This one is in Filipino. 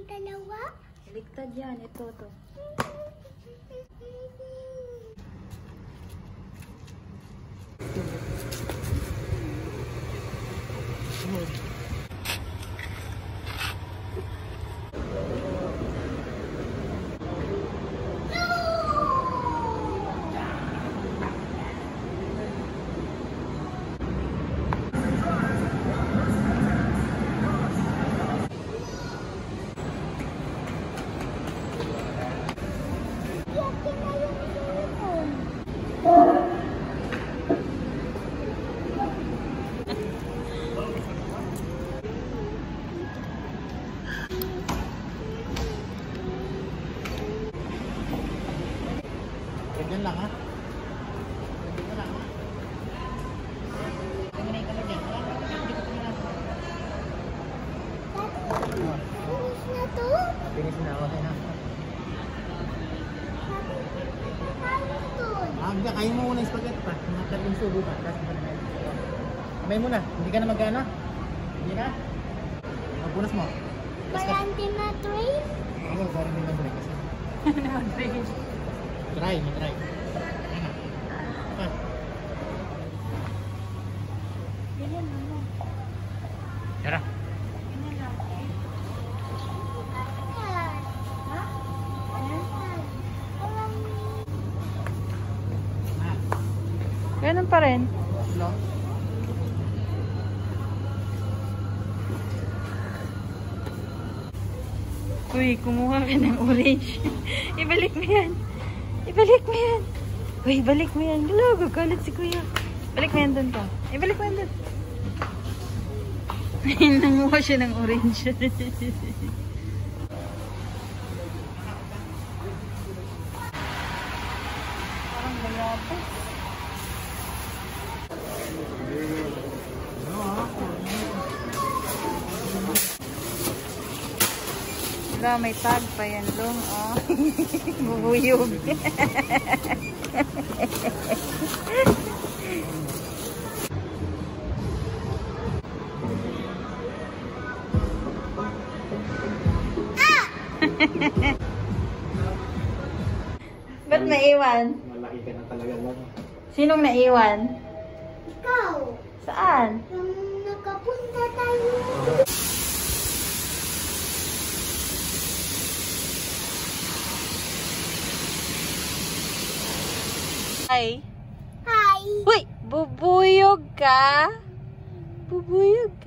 dalawa? Baliktad yan. Ito, to. Ganyan lang ha. Ganyan lang ha. Ganyan ka lang yan. Finish na to? Finish na. Okay na. Agda, kain mo muna yung spaghetti pa. Makat yung subo pa. Kamay muna. Hindi ka na mag-ano? Hindi na? Magpunas mo. Walang tinatry? Oo, parang hindi mag-break kasi. Try, try. Tara. Ganun pa rin. No? Uy, kumuha ka ng orange. Ibalik mo yan. Ibalik mo yan. Uy, balik mo yan. Galo, gagalit si kuya. Balik mo yan dun pa. Ibalik mo yan dun. Nanguha siya ng orange. Parang bayabas. Wala, may tag pa yan, Long. Oh. Bubuyog. Ba't naiwan? Malaki ka na talaga lang. Sinong naiwan? Ikaw. Saan? Yung nakapunta tayo. Hi. Hi. Uy! Bubuyog ka? Bubuyog ka?